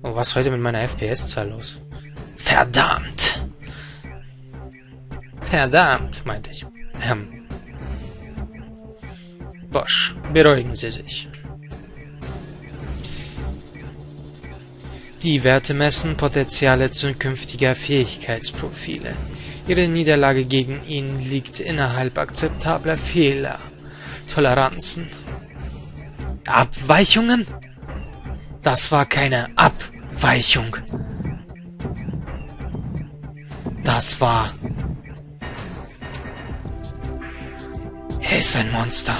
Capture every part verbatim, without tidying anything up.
Oh, was ist heute mit meiner F P S-Zahl los? Verdammt! Verdammt, meinte ich. Ähm. Bosch, beruhigen Sie sich. Die Werte messen Potenziale zukünftiger Fähigkeitsprofile. Ihre Niederlage gegen ihn liegt innerhalb akzeptabler Fehler. Toleranzen. Abweichungen? Das war keine Abweichung. Das war... Er ist ein Monster.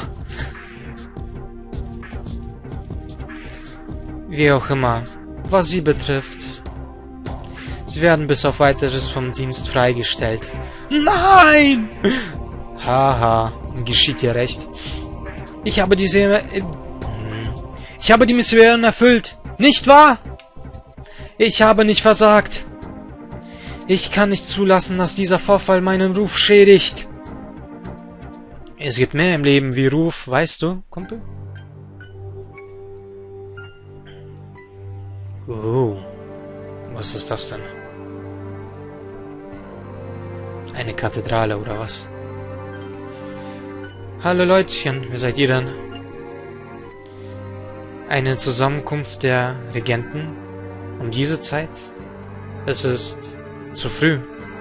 Wie auch immer, was sie betrifft. Sie werden bis auf Weiteres vom Dienst freigestellt. Nein! Haha, geschieht dir recht. Ich habe diese... Ich habe die Mission erfüllt. Nicht wahr? Ich habe nicht versagt. Ich kann nicht zulassen, dass dieser Vorfall meinen Ruf schädigt. Es gibt mehr im Leben wie Ruf, weißt du, Kumpel? Oh, was ist das denn? Eine Kathedrale oder was? Hallo Leutchen, wer seid ihr denn? Eine Zusammenkunft der Regenten? Um diese Zeit? Es ist zu früh.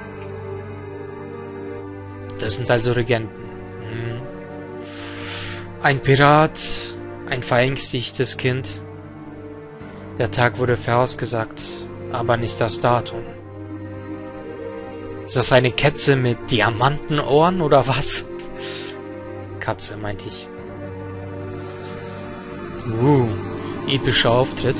Das sind also Regenten. Hm. Ein Pirat, ein verängstigtes Kind. Der Tag wurde vorausgesagt, aber nicht das Datum. Ist das eine Katze mit Diamantenohren oder was? Katze, meinte ich. Uh, epischer Auftritt.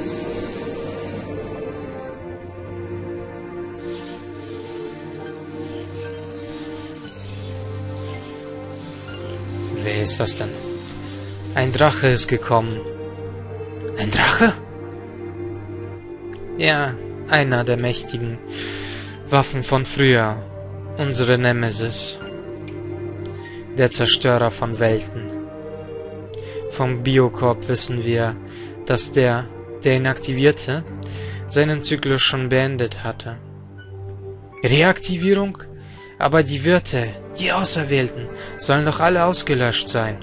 Wer ist das denn? Ein Drache ist gekommen. Ein Drache? Ja, einer der mächtigen Waffen von früher. Unsere Nemesis. Der Zerstörer von Welten. Vom Biokorp wissen wir, dass der, der ihn aktivierte, seinen Zyklus schon beendet hatte. Reaktivierung? Aber die Wirte, die Auserwählten, sollen doch alle ausgelöscht sein.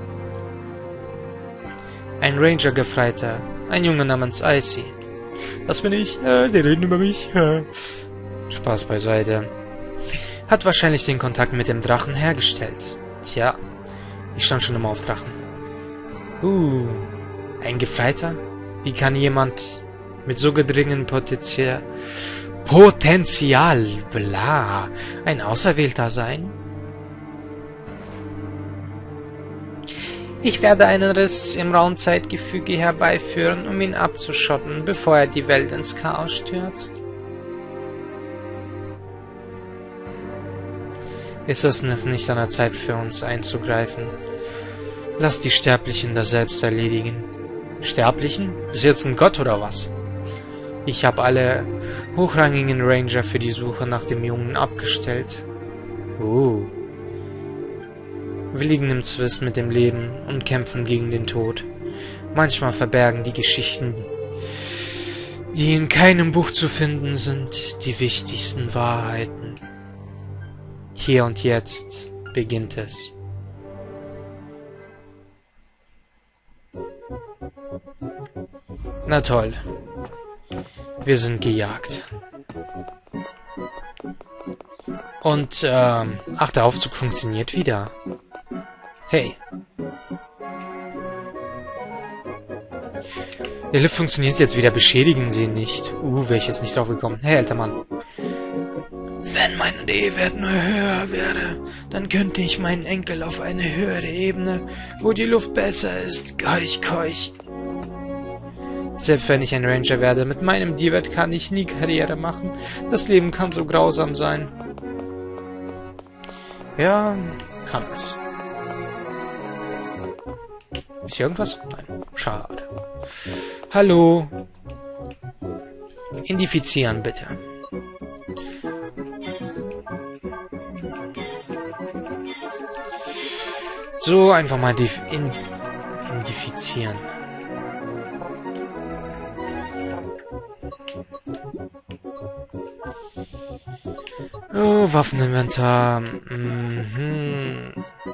Ein Ranger-Gefreiter, ein Junge namens Icy. Das bin ich, äh, die reden über mich. Äh. Spaß beiseite. Hat wahrscheinlich den Kontakt mit dem Drachen hergestellt. Tja, ich stand schon immer auf Drachen. Uh, ein Gefreiter? Wie kann jemand mit so gedringem Potenzial, Potenzial, bla, ein Auserwählter sein? Ich werde einen Riss im Raumzeitgefüge herbeiführen, um ihn abzuschotten, bevor er die Welt ins Chaos stürzt. Ist es noch nicht an der Zeit für uns einzugreifen? Lass die Sterblichen das selbst erledigen. Sterblichen? Bist du jetzt ein Gott oder was? Ich habe alle hochrangigen Ranger für die Suche nach dem Jungen abgestellt. Uh. Wir liegen im Zwist mit dem Leben und kämpfen gegen den Tod. Manchmal verbergen die Geschichten, die in keinem Buch zu finden sind, die wichtigsten Wahrheiten. Hier und jetzt beginnt es. Na toll. Wir sind gejagt. Und, ähm, ach, der Aufzug funktioniert wieder. Hey. Der Lift funktioniert jetzt wieder, beschädigen Sie ihn nicht. Uh, wäre ich jetzt nicht drauf gekommen. Hey, alter Mann. Wenn mein D-Wert nur höher wäre, dann könnte ich meinen Enkel auf eine höhere Ebene, wo die Luft besser ist, keuch, keuch. Selbst wenn ich ein Ranger werde, mit meinem D-Wert kann ich nie Karriere machen. Das Leben kann so grausam sein. Ja, kann es. Ist hier irgendwas? Nein. Schade. Hallo. Identifizieren, bitte. So, einfach mal identifizieren. Oh, Waffeninventar. Mhm.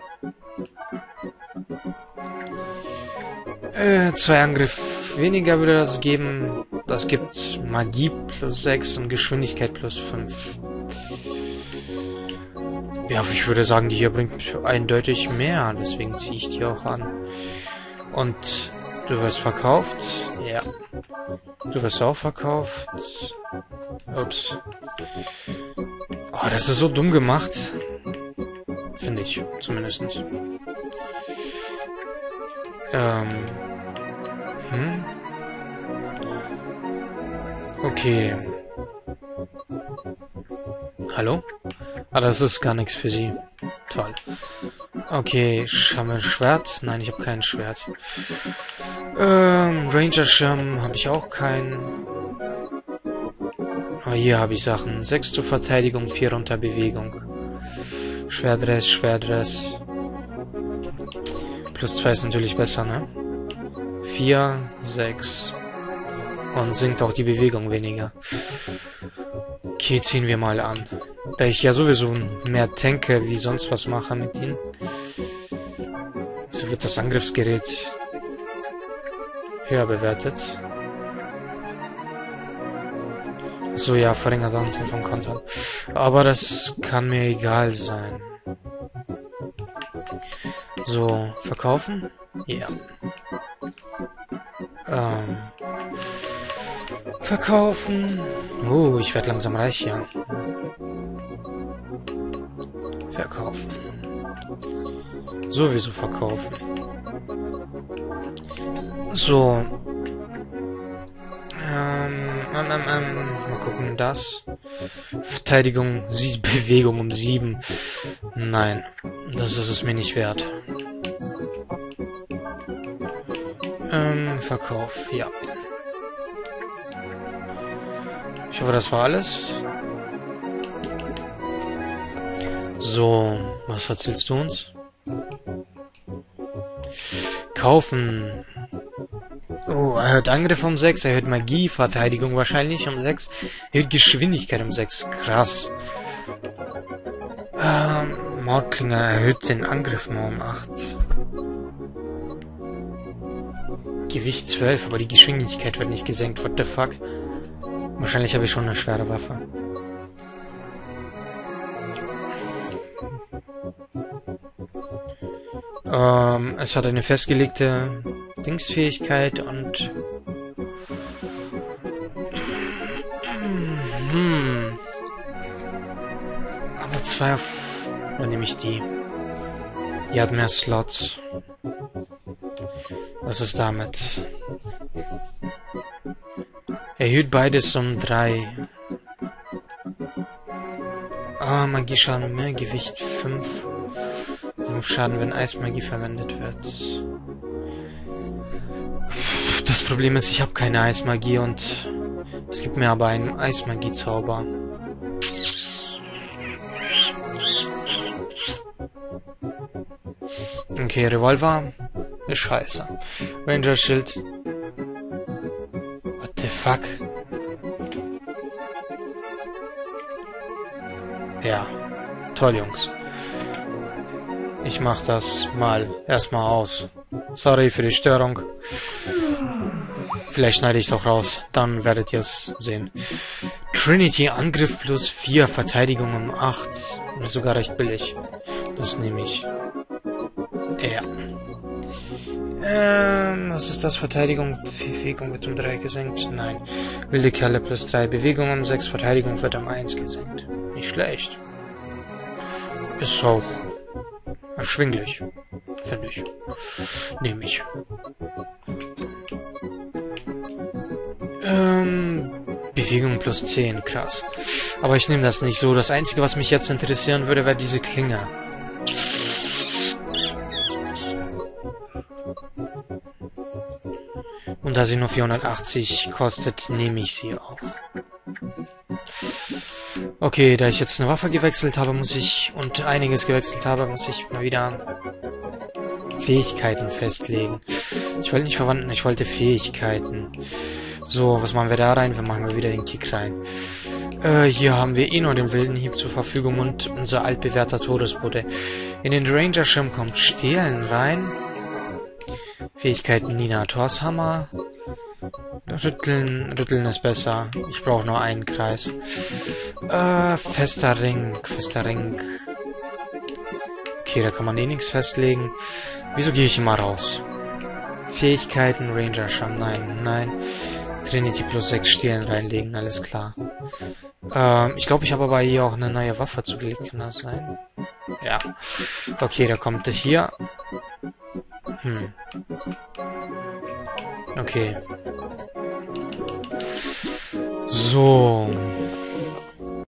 Äh, zwei Angriff weniger würde das geben. Das gibt Magie plus sechs und Geschwindigkeit plus fünf. Ja, ich würde sagen, die hier bringt eindeutig mehr. Deswegen ziehe ich die auch an. Und du wirst verkauft. Ja. Du wirst auch verkauft. Ups. Oh, das ist so dumm gemacht. Finde ich, zumindest. Ähm. Hm? Okay. Hallo? Ah, das ist gar nichts für sie. Toll. Okay, Schwert. Nein, ich habe kein Schwert. Ähm, Ranger-Schirm habe ich auch keinen. Aber hier habe ich Sachen. sechs zur Verteidigung, vier unter Bewegung. Schwerdress, Schwerdress. Plus zwei ist natürlich besser, ne? vier, sechs. Und sinkt auch die Bewegung weniger. Okay, ziehen wir mal an. Da ich ja sowieso mehr tanke wie sonst was mache mit ihnen. So wird das Angriffsgerät höher bewertet. So, ja, verringert Anzahl von Kontern. Aber das kann mir egal sein. So, verkaufen? Ja. Ähm. Verkaufen. Oh, ich werde langsam reich, ja. Verkaufen. Sowieso verkaufen. So. Ähm, ähm, ähm, ähm, mal gucken, das. Verteidigung, sie Bewegung um sieben. Nein, das ist es mir nicht wert. Ähm, Verkauf, ja. Ich hoffe, das war alles. So, was erzählst du uns? Kaufen. Oh, erhöht Angriff um sechs, erhöht Magie, Verteidigung wahrscheinlich um sechs, erhöht Geschwindigkeit um sechs. Krass. Ähm, Mordklinge erhöht den Angriff mal um acht. Gewicht zwölf, aber die Geschwindigkeit wird nicht gesenkt. What the fuck? Wahrscheinlich habe ich schon eine schwere Waffe. Ähm, es hat eine festgelegte Dingsfähigkeit und... Hm. Aber zwei auf... Oder nehme ich die? Die hat mehr Slots. Was ist damit? Erhöht beides um drei. Ah, Magieschaden mehr, Gewicht fünf. fünf Schaden, wenn Eismagie verwendet wird. Das Problem ist, ich habe keine Eismagie und es gibt mir aber einen Eismagie-Zauber. Okay, Revolver ist scheiße. Ranger-Schild. What the fuck? Ja, toll, Jungs. Ich mach das mal erstmal aus. Sorry für die Störung. Vielleicht schneide ich es auch raus. Dann werdet ihr es sehen. Trinity, Angriff plus vier, Verteidigung um acht. Ist sogar recht billig. Das nehme ich. Ja. Ähm, was ist das? Verteidigung, Bewegung wird um drei gesenkt. Nein. Wilde Kerle plus drei, Bewegung um sechs, Verteidigung wird um eins gesenkt. Nicht schlecht. Ist auch erschwinglich, finde ich. Nehme ich. Ähm, Bewegung plus zehn, krass. Aber ich nehme das nicht so. Das Einzige, was mich jetzt interessieren würde, wäre diese Klinge. Und da sie nur vierhundertachtzig kostet, nehme ich sie auch. Okay, da ich jetzt eine Waffe gewechselt habe, muss ich, und einiges gewechselt habe, muss ich mal wieder Fähigkeiten festlegen. Ich wollte nicht verwandeln, ich wollte Fähigkeiten. So, was machen wir da rein? Wir machen mal wieder den Kick rein. Äh, hier haben wir eh nur den wilden Hieb zur Verfügung und unser altbewährter Todesbote. In den Ranger-Schirm kommt Stehlen rein. Fähigkeiten Nina Torshammer. Rütteln, Rütteln ist besser. Ich brauche nur einen Kreis. Äh, fester Ring, fester Ring. Okay, da kann man eh nichts festlegen. Wieso gehe ich immer raus? Fähigkeiten, Ranger-Schirm, nein, nein. Trinity plus sechs Stehlen reinlegen, alles klar. Ähm, ich glaube, ich habe aber hier auch eine neue Waffe zugelegt, kann das sein? Ja. Okay, da kommt er hier. Hm. Okay. So.